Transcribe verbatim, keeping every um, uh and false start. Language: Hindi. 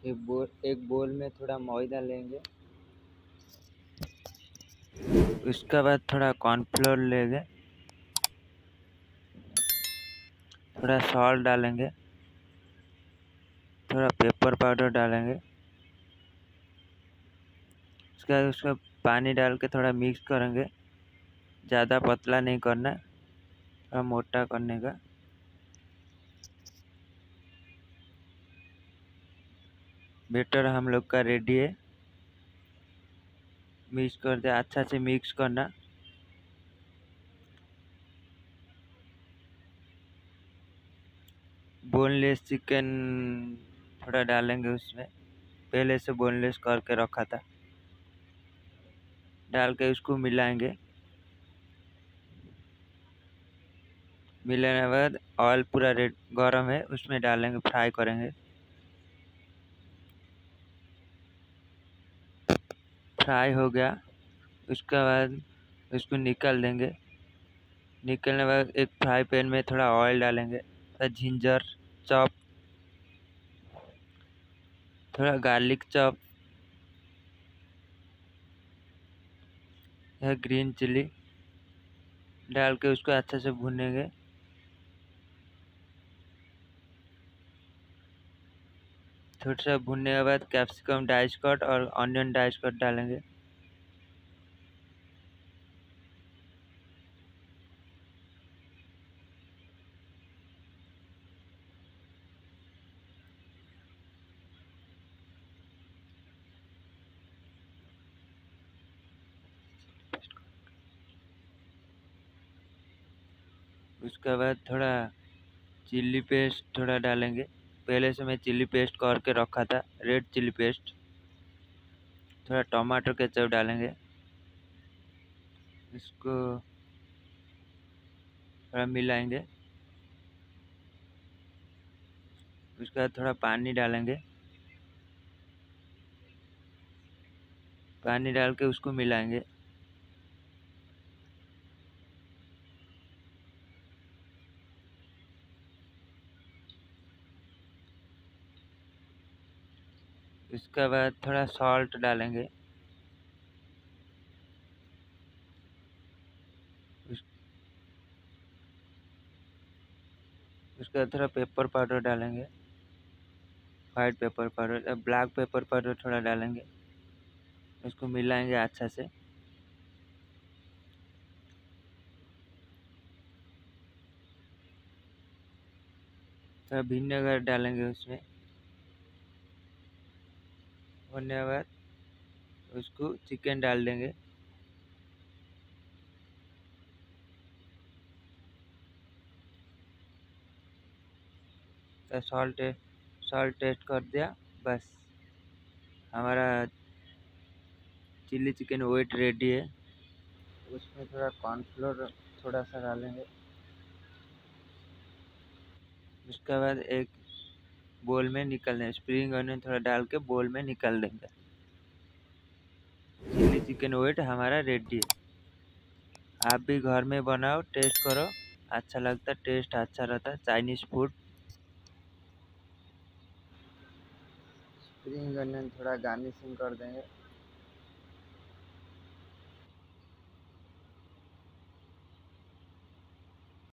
एक बोल एक बोल में थोड़ा मैदा लेंगे। उसके बाद थोड़ा कॉर्नफ्लोर लेंगे, थोड़ा सॉल्ट डालेंगे, थोड़ा पेपर पाउडर डालेंगे। उसके बाद उसका पानी डाल के थोड़ा मिक्स करेंगे। ज़्यादा पतला नहीं करना, थोड़ा मोटा करने का। बैटर हम लोग का रेडी है। मिक्स कर दे, अच्छा से मिक्स करना। बोनलेस चिकन थोड़ा डालेंगे उसमें, पहले से बोनलेस करके रखा था, डाल के उसको मिलाएंगे। मिलाने के बाद ऑयल पूरा रेड गरम है, उसमें डालेंगे, फ्राई करेंगे। फ्राई हो गया, उसके बाद उसको निकाल देंगे। निकलने के बाद एक फ्राई पैन में थोड़ा ऑयल डालेंगे, थोड़ा जिंजर चॉप, थोड़ा गार्लिक चॉप, या ग्रीन चिली डाल के उसको अच्छे से भूनेंगे। थोड़ा सा भुनने के बाद कैप्सिकम डाइस कट और ऑनियन डाइस कट डालेंगे। उसके बाद थोड़ा चिल्ली पेस्ट थोड़ा डालेंगे, पहले से मैं चिल्ली पेस्ट करके रखा था, रेड चिल्ली पेस्ट। थोड़ा टमाटर केचप डालेंगे, इसको थोड़ा मिलाएंगे। उसके बाद थोड़ा पानी डालेंगे, पानी डाल के उसको मिलाएंगे। उसके बाद थोड़ा सॉल्ट डालेंगे। उस, उसके बाद थोड़ा पेपर पाउडर डालेंगे, white pepper powder, black pepper powder थोड़ा डालेंगे। इसको मिलाएंगे अच्छा से। थोड़ा विनेगर डालेंगे उसमें। होने के बाद उसको चिकन डाल देंगे। तो सॉल्ट सॉल्ट टेस्ट कर दिया, बस हमारा चिल्ली चिकन वेट रेडी है। उसमें थोड़ा कॉर्नफ्लोर थोड़ा सा डालेंगे। उसके बाद एक बोल में निकल देंगे, स्प्रिंग अनियन थोड़ा डाल के बोल में निकल देंगे। चिल्ली चिकन वेट हमारा रेडी है। आप भी घर में बनाओ, टेस्ट करो, अच्छा लगता, टेस्ट अच्छा रहता है चाइनीज फूड। स्प्रिंग अनियन थोड़ा गार्निशिंग कर देंगे।